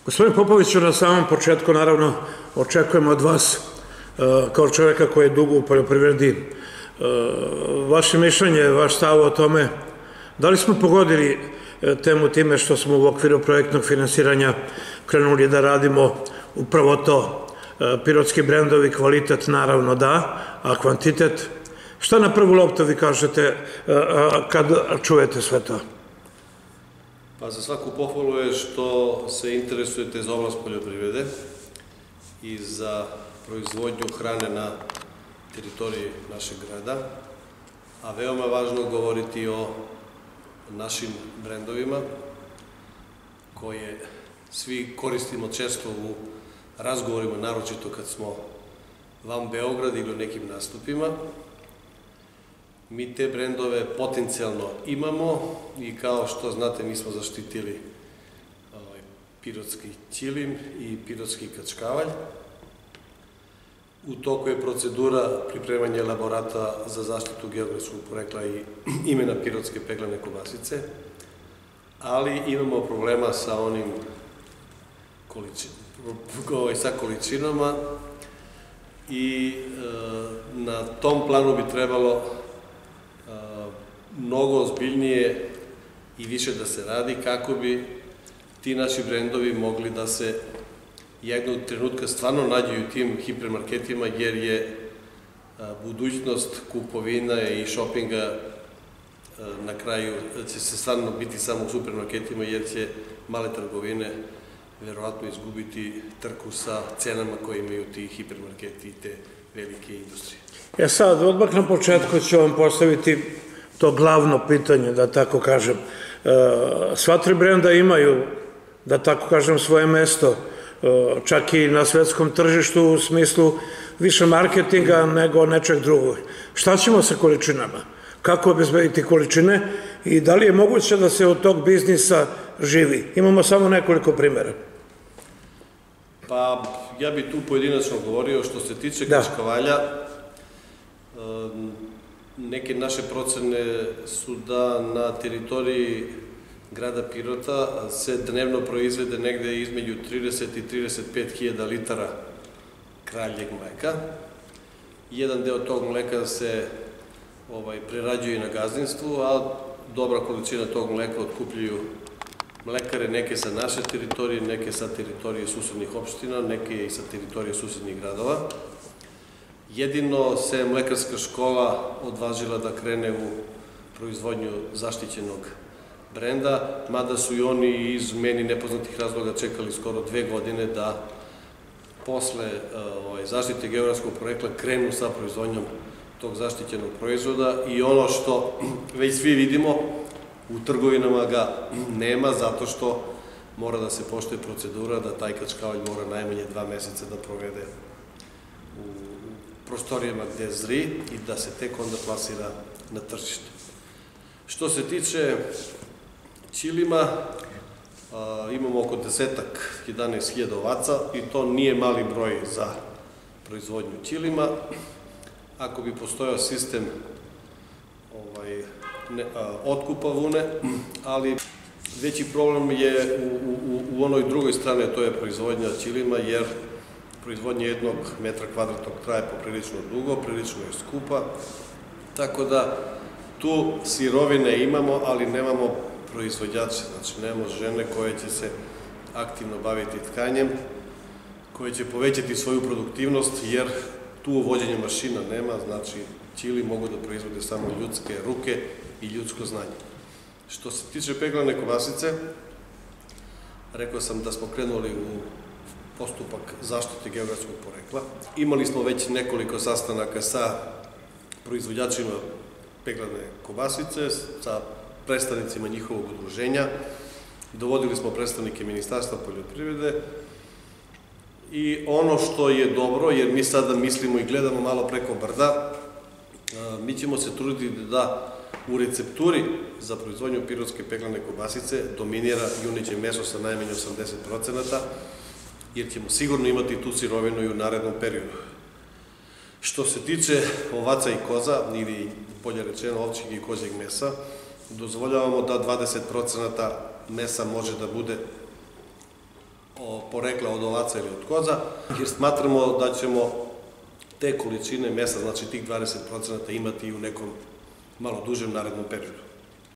Gospodin Popoviću, na samom početku, naravno, očekujemo od vas, kao čoveka koji je dugo u poljoprivredi, vaše mišljenje, vaš stav o tome, da li smo pogodili temu time što smo u okviru projektnog finansiranja krenuli da radimo upravo to, pirotski brendovi, kvalitet naravno da, a kvantitet, šta na prvu loptu vi kažete kad čujete sve to? Pa za svaku pohvalu je što se interesujete za oblast poljoprivrede i za proizvodnju hrane na teritoriji našeg grada, a veoma važno govoriti o našim brendovima koje svi koristimo često u razgovorima, naročito kad smo van Beograda ili u nekim nastupima. Mi te brendove potencijalno imamo i kao što znate mi smo zaštitili pirotski ćilim i pirotski kačkavalj. U toku je procedura pripremanja elaborata za zaštitu geografskog porekla i imena pirotske peglane kobasice, ali imamo problema sa onim količinama i na tom planu bi trebalo mnogo ozbiljnije i više da se radi kako bi ti naši brendovi mogli da se jednog trenutka stvarno nađu u tim hipermarketima, jer je budućnost kupovina i šopinga na kraju će se stvarno biti samo u supermarketima, jer će male trgovine verovatno izgubiti trku sa cenama koje imaju ti hipermarketi i te velike industrije. Sad, odmah na početku ću vam postaviti to glavno pitanje, da tako kažem. Sva tri brenda imaju, da tako kažem, svoje mesto, čak i na svetskom tržištu u smislu više marketinga nego nečeg drugog. Šta ćemo sa količinama? Kako obezbediti količine i da li je moguće da se od tog biznisa živi? Imamo samo nekoliko primjera. Pa, ja bih tu pojedinačno govorio što se tiče kačkavalja. Neke naše procene su da na teritoriji grada Pirota se dnevno proizvede negde između 30 i 35 hiljada litara kraljeg mleka. Jedan deo tog mleka se prerađuje na gazdinstvu, a dobra količina tog mleka otkupljuju mlekare, neke sa naše teritorije, neke sa teritorije susednih opština, neke i sa teritorije susednih gradova. Jedino se mlekarska škola odvažila da krene u proizvodnju zaštićenog brenda, mada su i oni iz meni nepoznatih razloga čekali skoro 2 godine da posle zaštite geografskog porekla krenu sa proizvodnjom tog zaštićenog proizvoda i ono što već svi vidimo, u trgovinama ga nema zato što mora da se poštuje procedura da taj kačkavalj mora najmanje 2 meseca da provede u prostorijama gde zri i da se tek onda plasira na tržište. Što se tiče ćilima, imamo oko 10-11 ovaca i to nije mali broj za proizvodnju ćilima. Ako bi postojao sistem otkupa vune, ali veći problem je u onoj drugoj strane, to je proizvodnja ćilima, jer proizvodnja 1 metra kvadratnog traje poprilično dugo, prilično je skupa, tako da tu sirovine imamo, ali nemamo proizvođače, znači nemamo žene koje će se aktivno baviti tkanjem, koje će povećati svoju produktivnost, jer tu uvođenje mašina nema, znači ćili mogu da proizvode samo ljudske ruke i ljudsko znanje. Što se tiče peglane kobasice, rekao sam da smo krenuli u postupak zaštite geografskog porekla. Imali smo već nekoliko sastanaka sa proizvođačima peglane kobasice, sa predstavnicima njihovog udruženja. Dovodili smo predstavnike Ministarstva poljoprivrede i ono što je dobro, jer mi sada mislimo i gledamo malo preko brda, mi ćemo se truditi da u recepturi za proizvodnju pirotske peglane kobasice dominira juneće meso sa najmanje 80%, jer ćemo sigurno imati tu sirovinu i u narednom periodu. Što se tiče ovaca i koza, ili bolje rečeno ovčjeg i kozjeg mesa, dozvoljavamo da 20% mesa može da bude porekla od ovaca ili od koza, jer smatramo da ćemo te količine mesa, znači tih 20% imati i u nekom malo dužem narednom periodu.